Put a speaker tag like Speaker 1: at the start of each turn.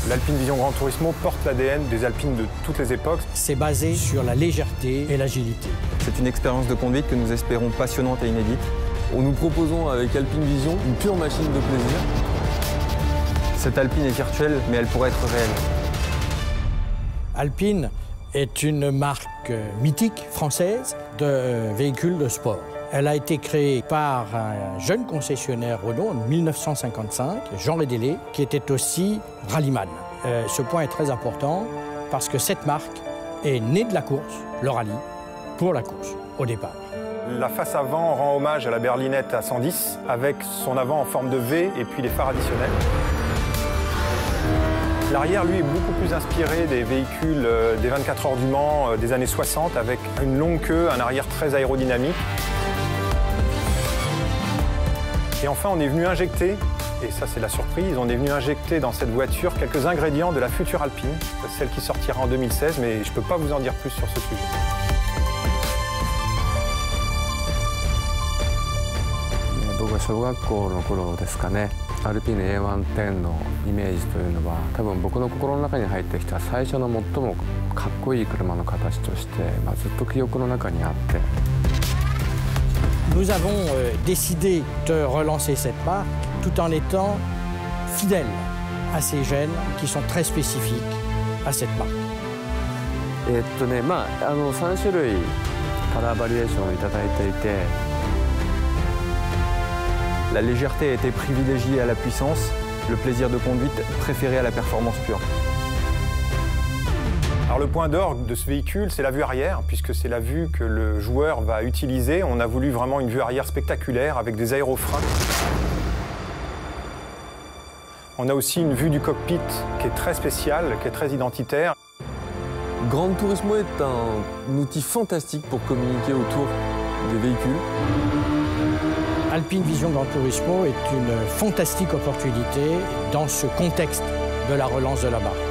Speaker 1: L'Alpine Vision Gran Turismo porte l'ADN des Alpines de toutes les époques.
Speaker 2: C'est basé sur la légèreté et l'agilité.
Speaker 3: C'est une expérience de conduite que nous espérons passionnante et inédite.
Speaker 4: Nous proposons avec Alpine Vision une pure machine de plaisir.
Speaker 3: Cette Alpine est virtuelle, mais elle pourrait être réelle.
Speaker 2: Alpine est une marque mythique française de véhicules de sport. Elle a été créée par un jeune concessionnaire Renault en 1955, Jean Rédélé, qui était aussi rallyman. Ce point est très important parce que cette marque est née de la course, le rallye, pour la course, au départ.
Speaker 1: La face avant rend hommage à la berlinette à 110, avec son avant en forme de V et puis les phares additionnels. L'arrière, lui, est beaucoup plus inspiré des véhicules des 24 heures du Mans des années 60, avec une longue queue, un arrière très aérodynamique. Et enfin, on est venu injecter, et ça c'est la surprise, on est venu injecter dans cette voiture quelques ingrédients de la future Alpine, celle qui sortira en 2016, mais je ne peux pas vous en dire plus sur ce sujet.
Speaker 5: Alpine A110 のイメージというのは多分僕の心の中に入ってきた最初の最もかっこいい車の形として、ずっと記憶の中にあって。
Speaker 2: Nous avons décidé de relancer cette marque tout en étant fidèles à ces gènes qui sont très spécifiques à cette marque.
Speaker 5: 3種類カラーバリエーションをいただいていて。
Speaker 3: La légèreté a été privilégiée à la puissance, le plaisir de conduite préféré à la performance pure.
Speaker 1: Alors le point d'orgue de ce véhicule, c'est la vue arrière, puisque c'est la vue que le joueur va utiliser. On a voulu vraiment une vue arrière spectaculaire avec des aérofreins. On a aussi une vue du cockpit qui est très spéciale, qui est très identitaire.
Speaker 4: Gran Turismo est un outil fantastique pour communiquer autour des véhicules.
Speaker 2: Alpine Vision Gran Turismo est une fantastique opportunité dans ce contexte de la relance de la marque.